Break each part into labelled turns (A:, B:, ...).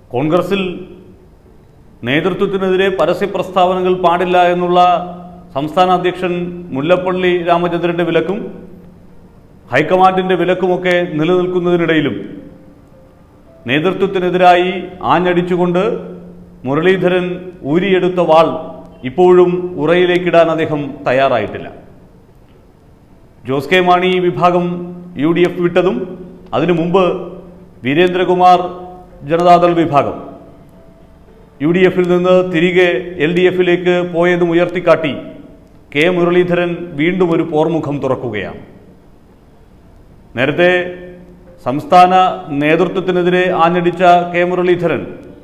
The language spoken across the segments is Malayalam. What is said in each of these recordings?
A: കോൺഗ്രസിൽ നേതൃത്വത്തിനെതിരെ പരസ്യ പ്രസ്താവനകൾ പാടില്ല എന്നുള്ള സംസ്ഥാന അധ്യക്ഷൻ മുല്ലപ്പള്ളി രാമചന്ദ്രന്റെ വിലക്കും ഹൈക്കമാൻഡിന്റെ വിലക്കുമൊക്കെ നിലനിൽക്കുന്നതിനിടയിലും നേതൃത്വത്തിനെതിരായി ആഞ്ഞടിച്ചുകൊണ്ട് മുരളീധരൻ ഊരിയെടുത്ത വാൾ ഇപ്പോഴും ഉറയിലേക്കിടാൻ അദ്ദേഹം തയ്യാറായിട്ടില്ല. ജോസ് കെ മാണി വിഭാഗം UDF വിട്ടതും അതിനു മുമ്പ് വീരേന്ദ്രകുമാർ ജനതാദൾ വിഭാഗം UDFൽ നിന്ന് തിരികെ LDFിലേക്ക് പോയതും ഉയർത്തിക്കാട്ടി കെ മുരളീധരൻ വീണ്ടും ഒരു പോർമുഖം തുറക്കുകയാണ്. നേരത്തെ സംസ്ഥാന നേതൃത്വത്തിനെതിരെ ആഞ്ഞടിച്ച കെ മുരളീധരൻ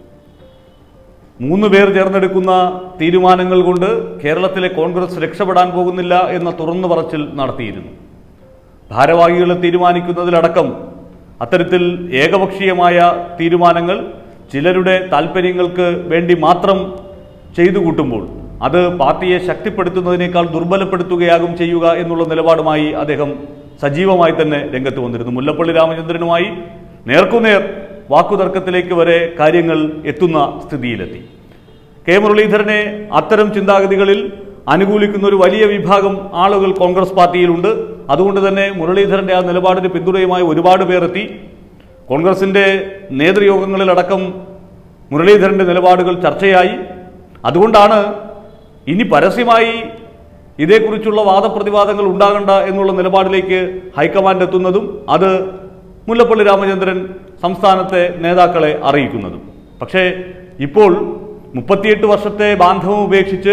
A: 3 പേർ ചേർന്നെടുക്കുന്ന തീരുമാനങ്ങൾ കൊണ്ട് കേരളത്തിലെ കോൺഗ്രസ് രക്ഷപ്പെടാൻ പോകുന്നില്ല എന്ന തുറന്നു പറച്ചിൽ നടത്തിയിരുന്നു. ഭാരവാഹികളെ തീരുമാനിക്കുന്നതിലടക്കം അത്തരത്തിൽ ഏകപക്ഷീയമായ തീരുമാനങ്ങൾ ചിലരുടെ താൽപ്പര്യങ്ങൾക്ക് വേണ്ടി മാത്രം ചെയ്തു കൂട്ടുമ്പോൾ അത് പാർട്ടിയെ ശക്തിപ്പെടുത്തുന്നതിനേക്കാൾ ദുർബലപ്പെടുത്തുകയാകും ചെയ്യുക എന്നുള്ള നിലപാടുമായി അദ്ദേഹം സജീവമായി തന്നെ രംഗത്ത് വന്നിരുന്നു. മുല്ലപ്പള്ളി രാമചന്ദ്രനുമായി നേർക്കുനേർ വാക്കുതർക്കത്തിലേക്ക് വരെ കാര്യങ്ങൾ എത്തുന്ന സ്ഥിതിയിലെത്തി. കെ മുരളീധരനെ അത്തരം ചിന്താഗതികളിൽ അനുകൂലിക്കുന്ന ഒരു വലിയ വിഭാഗം ആളുകൾ കോൺഗ്രസ് പാർട്ടിയിലുണ്ട്. അതുകൊണ്ട് തന്നെ മുരളീധരന്റെ ആ നിലപാടിന് പിന്തുണയുമായി ഒരുപാട് പേർ എത്തി. കോൺഗ്രസിന്റെ നേതൃയോഗങ്ങളിലടക്കം മുരളീധരന്റെ നിലപാടുകൾ ചർച്ചയായി. അതുകൊണ്ടാണ് ഇനി പരസ്യമായി ഇതേക്കുറിച്ചുള്ള വാദപ്രതിവാദങ്ങൾ ഉണ്ടാകണ്ട എന്നുള്ള നിലപാടിലേക്ക് ഹൈക്കമാൻഡ് എത്തുന്നതും അത് മുല്ലപ്പള്ളി രാമചന്ദ്രൻ സംസ്ഥാനത്തെ നേതാക്കളെ അറിയിക്കുന്നതും. പക്ഷേ ഇപ്പോൾ 38 വർഷത്തെ ബാന്ധവം ഉപേക്ഷിച്ച്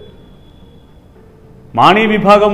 A: മാണി വിഭാഗം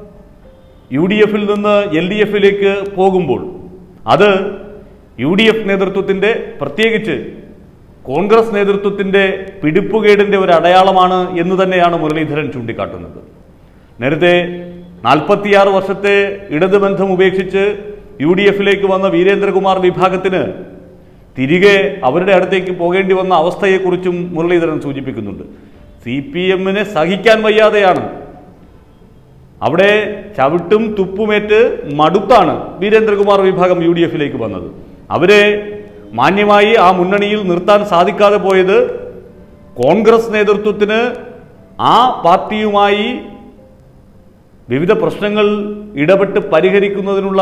A: UDFൽ നിന്ന് LDFിലേക്ക് പോകുമ്പോൾ അത് UDF നേതൃത്വത്തിൻ്റെ, പ്രത്യേകിച്ച് കോൺഗ്രസ് നേതൃത്വത്തിൻ്റെ പിടിപ്പുകേടിൻ്റെ ഒരു അടയാളമാണ് എന്ന് തന്നെയാണ് മുരളീധരൻ ചൂണ്ടിക്കാട്ടുന്നത്. നേരത്തെ 46 വർഷത്തെ ഇടതുബന്ധം ഉപേക്ഷിച്ച് UDFിലേക്ക് വന്ന വീരേന്ദ്രകുമാർ വിഭാഗത്തിന് തിരികെ അവരുടെ അടുത്തേക്ക് പോകേണ്ടി വന്ന അവസ്ഥയെക്കുറിച്ചും മുരളീധരൻ സൂചിപ്പിക്കുന്നുണ്ട്. CPMനെ സഹിക്കാൻ വയ്യാതെയാണ്, അവിടെ ചവിട്ടും തുപ്പുമേറ്റ് മടുത്താണ് വീരേന്ദ്രകുമാർ വിഭാഗം UDFിലേക്ക് വന്നത്. അവരെ മാന്യമായി ആ മുന്നണിയിൽ നിർത്താൻ സാധിക്കാതെ പോയത് കോൺഗ്രസ് നേതൃത്വത്തിന് ആ പാർട്ടിയുമായി വിവിധ പ്രശ്നങ്ങൾ ഇടപെട്ട് പരിഹരിക്കുന്നതിനുള്ള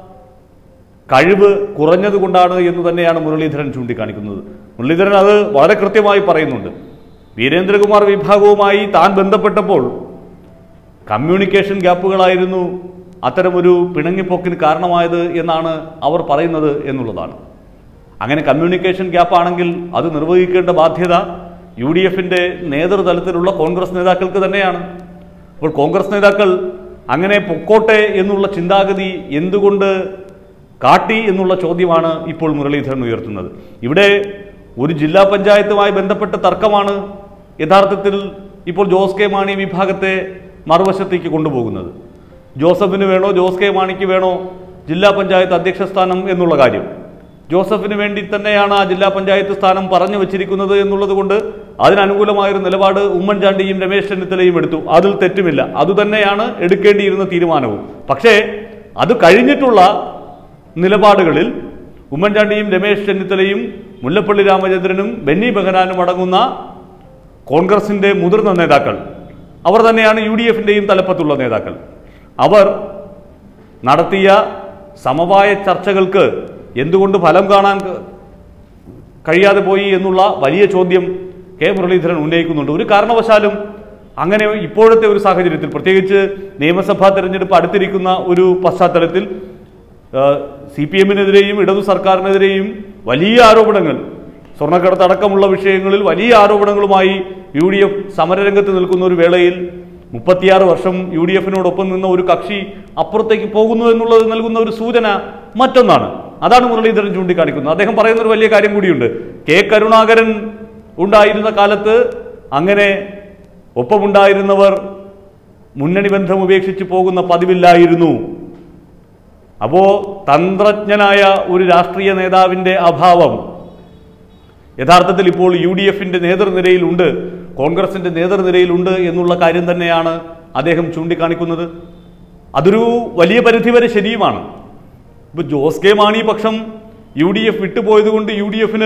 A: കഴിവ് കുറഞ്ഞതുകൊണ്ടാണ് എന്ന് തന്നെയാണ് മുരളീധരൻ ചൂണ്ടിക്കാണിക്കുന്നത്. മുരളീധരൻ അത് വളരെ കൃത്യമായി പറയുന്നുണ്ട്. വീരേന്ദ്രകുമാർ വിഭാഗവുമായി താൻ ബന്ധപ്പെട്ടപ്പോൾ കമ്മ്യൂണിക്കേഷൻ ഗ്യാപ്പുകളായിരുന്നു അത്തരമൊരു പിണങ്ങിപ്പോക്കിന് കാരണമായത് എന്നാണ് അവർ പറയുന്നത് എന്നുള്ളതാണ്. അങ്ങനെ കമ്മ്യൂണിക്കേഷൻ ഗ്യാപ്പാണെങ്കിൽ അത് നിർവഹിക്കേണ്ട ബാധ്യത UDFിൻ്റെ നേതൃതലത്തിലുള്ള കോൺഗ്രസ് നേതാക്കൾക്ക് തന്നെയാണ്. അപ്പോൾ കോൺഗ്രസ് നേതാക്കൾ അങ്ങനെ പൊക്കോട്ടെ എന്നുള്ള ചിന്താഗതി എന്തുകൊണ്ട് കാട്ടി എന്നുള്ള ചോദ്യമാണ് ഇപ്പോൾ മുരളീധരൻ ഉയർത്തുന്നത്. ഇവിടെ ഒരു ജില്ലാ പഞ്ചായത്തുമായി ബന്ധപ്പെട്ട തർക്കമാണ് യഥാർത്ഥത്തിൽ ഇപ്പോൾ ജോസ് കെ മാണി വിഭാഗത്തെ മറുവശത്തേക്ക് കൊണ്ടുപോകുന്നത്. ജോസഫിന് വേണോ ജോസ് കെ മാണിക്ക് വേണോ ജില്ലാ പഞ്ചായത്ത് അധ്യക്ഷ സ്ഥാനം എന്നുള്ള കാര്യം ജോസഫിന് വേണ്ടി തന്നെയാണ് ആ ജില്ലാ പഞ്ചായത്ത് സ്ഥാനം പറഞ്ഞു വച്ചിരിക്കുന്നത് എന്നുള്ളത് കൊണ്ട് അതിനനുകൂലമായൊരു നിലപാട് ഉമ്മൻചാണ്ടിയും രമേശ് ചെന്നിത്തലയും എടുത്തു. അതിൽ തെറ്റുമില്ല, അതുതന്നെയാണ് എടുക്കേണ്ടിയിരുന്ന തീരുമാനവും. പക്ഷേ അത് കഴിഞ്ഞിട്ടുള്ള നിലപാടുകളിൽ ഉമ്മൻചാണ്ടിയും രമേശ് ചെന്നിത്തലയും മുല്ലപ്പള്ളി രാമചന്ദ്രനും ബെന്നി ബെഹനാനും അടങ്ങുന്ന കോൺഗ്രസിൻ്റെ മുതിർന്ന നേതാക്കൾ, അവർ തന്നെയാണ് UDFിൻ്റെയും തലപ്പത്തുള്ള നേതാക്കൾ, അവർ നടത്തിയ സമവായ ചർച്ചകൾക്ക് എന്തുകൊണ്ട് ഫലം കാണാൻ കഴിയാതെ പോയി എന്നുള്ള വലിയ ചോദ്യം കെ മുരളീധരൻ ഉന്നയിക്കുന്നുണ്ട്. ഒരു കാരണവശാലും അങ്ങനെ ഇപ്പോഴത്തെ ഒരു സാഹചര്യത്തിൽ, പ്രത്യേകിച്ച് നിയമസഭാ തെരഞ്ഞെടുപ്പ് അടുത്തിരിക്കുന്ന ഒരു പശ്ചാത്തലത്തിൽ CPMനെതിരെയും ഇടതു സർക്കാരിനെതിരെയും വലിയ ആരോപണങ്ങൾ, സ്വർണ്ണക്കടത്തടക്കമുള്ള വിഷയങ്ങളിൽ വലിയ ആരോപണങ്ങളുമായി UDF സമരരംഗത്ത് നിൽക്കുന്ന ഒരു വേളയിൽ 36 വർഷം UDFിനോടൊപ്പം നിന്ന ഒരു കക്ഷി അപ്പുറത്തേക്ക് പോകുന്നു എന്നുള്ളത് നൽകുന്ന ഒരു സൂചന മറ്റൊന്നാണ്. അതാണ് മുരളീധരൻ ചൂണ്ടിക്കാണിക്കുന്നത്. അദ്ദേഹം പറയുന്നൊരു വലിയ കാര്യം കൂടിയുണ്ട്. കെ കരുണാകരൻ ഉണ്ടായിരുന്ന കാലത്ത് അങ്ങനെ ഒപ്പമുണ്ടായിരുന്നവർ മുന്നണി ബന്ധം ഉപേക്ഷിച്ച് പോകുന്ന പതിവില്ലായിരുന്നു. അപ്പോൾ തന്ത്രജ്ഞനായ ഒരു രാഷ്ട്രീയ നേതാവിൻ്റെ അഭാവം യഥാർത്ഥത്തിൽ ഇപ്പോൾ UDFിൻ്റെ നേതൃനിരയിലുണ്ട്, കോൺഗ്രസിൻ്റെ നേതൃനിരയിലുണ്ട് എന്നുള്ള കാര്യം തന്നെയാണ് അദ്ദേഹം ചൂണ്ടിക്കാണിക്കുന്നത്. അതൊരു വലിയ പരിധിവരെ ശരിയുമാണ്. ഇപ്പോൾ ജോസ് കെ മാണി പക്ഷം UDF വിട്ടുപോയതുകൊണ്ട് UDFിന്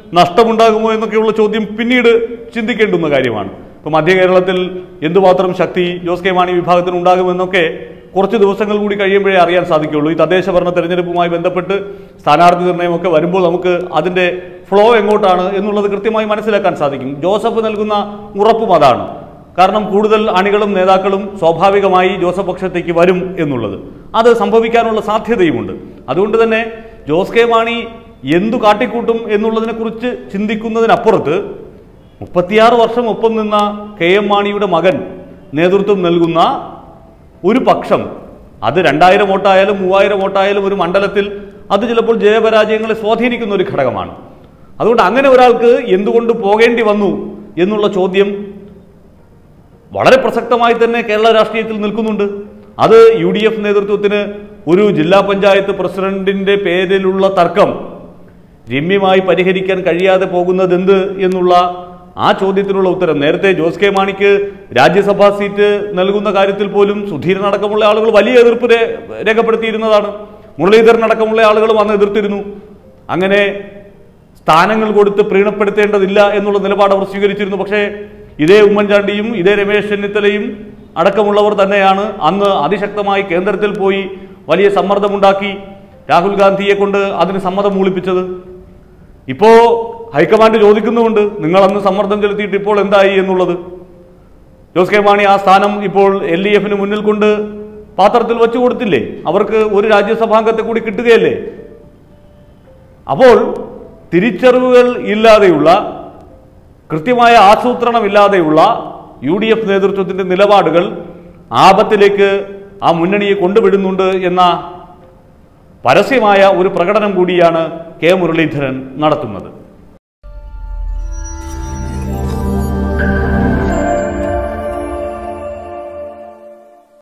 A: നഷ്ടമുണ്ടാകുമോ എന്നൊക്കെയുള്ള ചോദ്യം പിന്നീട് ചിന്തിക്കേണ്ടുന്ന കാര്യമാണ്. ഇപ്പം മധ്യ കേരളത്തിൽ എന്തുമാത്രം ശക്തി ജോസ് കെ മാണി വിഭാഗത്തിന് ഉണ്ടാകുമെന്നൊക്കെ കുറച്ച് ദിവസങ്ങൾ കൂടി കഴിയുമ്പോഴേ അറിയാൻ സാധിക്കുകയുള്ളൂ. ഈ തദ്ദേശ ഭരണ തെരഞ്ഞെടുപ്പുമായി ബന്ധപ്പെട്ട് സ്ഥാനാർത്ഥി നിർണ്ണയമൊക്കെ വരുമ്പോൾ നമുക്ക് അതിൻ്റെ ഫ്ലോ എങ്ങോട്ടാണ് എന്നുള്ളത് കൃത്യമായി മനസ്സിലാക്കാൻ സാധിക്കും. ജോസഫ് നൽകുന്ന ഉറപ്പും അതാണ്. കാരണം കൂടുതൽ അണികളും നേതാക്കളും സ്വാഭാവികമായി ജോസഫ് പക്ഷത്തേക്ക് വരും എന്നുള്ളത് അത് സംഭവിക്കാനുള്ള സാധ്യതയുമുണ്ട്. അതുകൊണ്ട് തന്നെ ജോസ് കെ മാണി എന്തു കാട്ടിക്കൂട്ടും എന്നുള്ളതിനെക്കുറിച്ച് ചിന്തിക്കുന്നതിനപ്പുറത്ത് 36 വർഷം ഒപ്പം നിന്ന കെ എം മാണിയുടെ മകൻ നേതൃത്വം നൽകുന്ന ഒരു പക്ഷം, അത് 2000 വോട്ടായാലും 3000 വോട്ടായാലും ഒരു മണ്ഡലത്തിൽ അത് ചിലപ്പോൾ ജയപരാജയങ്ങളെ സ്വാധീനിക്കുന്ന ഒരു ഘടകമാണ്. അതുകൊണ്ട് അങ്ങനെ ഒരാൾക്ക് എന്തുകൊണ്ട് പോകേണ്ടി വന്നു എന്നുള്ള ചോദ്യം വളരെ പ്രസക്തമായി തന്നെ കേരള രാഷ്ട്രീയത്തിൽ നിൽക്കുന്നുണ്ട്. അത് UDF നേതൃത്വത്തിന് ഒരു ജില്ലാ പഞ്ചായത്ത് പ്രസിഡന്റിന്റെ പേരിലുള്ള തർക്കം രമ്യമായി പരിഹരിക്കാൻ കഴിയാതെ പോകുന്നത് എന്ത് എന്നുള്ള ആ ചോദ്യത്തിനുള്ള ഉത്തരം നേരത്തെ ജോസ് കെ മാണിക്ക് രാജ്യസഭാ സീറ്റ് നൽകുന്ന കാര്യത്തിൽ പോലും സുധീരൻ അടക്കമുള്ള ആളുകൾ വലിയ എതിർപ്പ് രേഖപ്പെടുത്തിയിരുന്നതാണ്. മുരളീധരൻ അടക്കമുള്ള ആളുകളും അന്ന് എതിർത്തിരുന്നു. അങ്ങനെ സ്ഥാനങ്ങൾ കൊടുത്ത് പ്രീണപ്പെടുത്തേണ്ടതില്ല എന്നുള്ള നിലപാട് അവർ സ്വീകരിച്ചിരുന്നു. പക്ഷേ ഇതേ ഉമ്മൻചാണ്ടിയും ഇതേ രമേശ് ചെന്നിത്തലയും അടക്കമുള്ളവർ തന്നെയാണ് അന്ന് അതിശക്തമായി കേന്ദ്രത്തിൽ പോയി വലിയ സമ്മർദ്ദമുണ്ടാക്കി രാഹുൽ ഗാന്ധിയെ കൊണ്ട് അതിന് സമ്മതം മൂളിപ്പിച്ചത്. ഇപ്പോൾ ഹൈക്കമാൻഡ് ചോദിക്കുന്നുമുണ്ട്, നിങ്ങൾ അന്ന് സമ്മർദ്ദം ചെലുത്തിയിട്ട് ഇപ്പോൾ എന്തായി എന്നുള്ളത്. ജോസ് കെ മാണി ആ സ്ഥാനം ഇപ്പോൾ LDF-ന് മുന്നിൽ കൊണ്ട് പാത്രത്തിൽ വെച്ചു കൊടുത്തില്ലേ? അവർക്ക് ഒരു രാജ്യസഭാംഗത്തെ കൂടി കിട്ടുകയല്ലേ? അപ്പോൾ തിരിച്ചറിവുകൾ ഇല്ലാതെയുള്ള, കൃത്യമായ ആസൂത്രണമില്ലാതെയുള്ള UDF നേതൃത്വത്തിന്റെ നിലപാടുകൾ ആപത്തിലേക്ക് ആ മുന്നണിയെ കൊണ്ടുവിടുന്നുണ്ട് എന്ന പരസ്യമായ ഒരു പ്രകടനം കൂടിയാണ് കെ മുരളീധരൻ നടത്തുന്നത്.